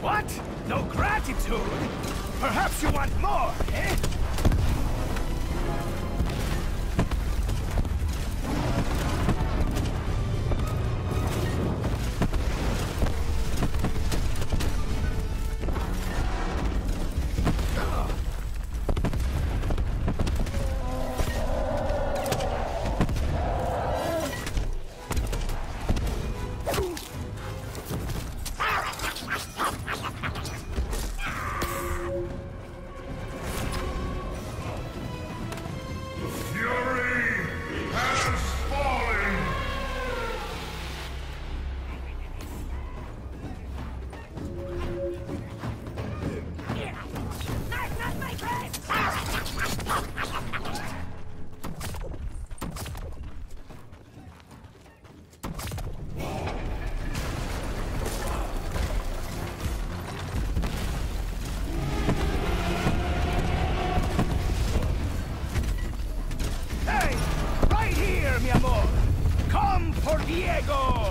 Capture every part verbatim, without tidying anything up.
What? No gratitude? Perhaps you want more, eh? Diego!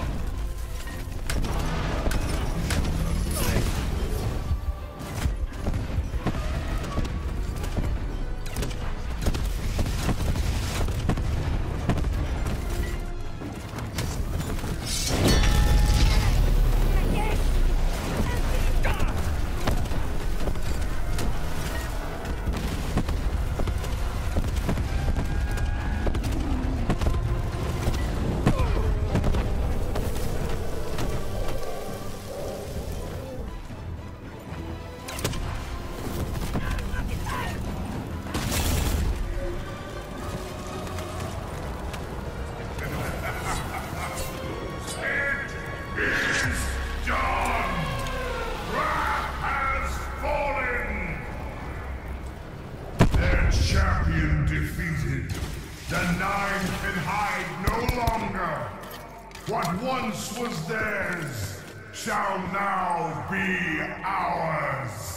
What once was theirs shall now be ours.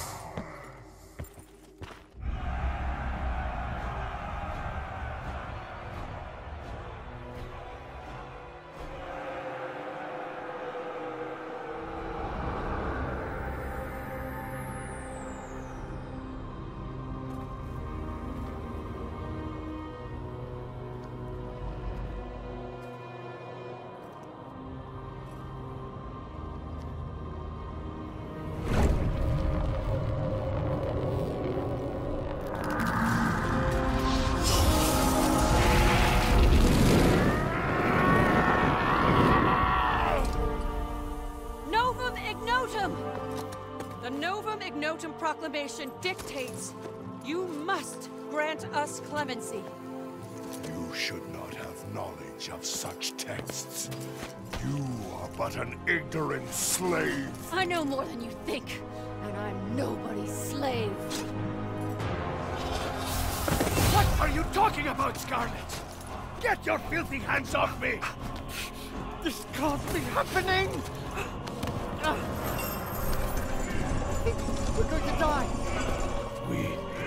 The Novum Ignotum Proclamation dictates you must grant us clemency. You should not have knowledge of such texts. You are but an ignorant slave. I know more than you think, and I'm nobody's slave. What are you talking about, Scarlet? Get your filthy hands off me! This can't be happening! We're going to die! We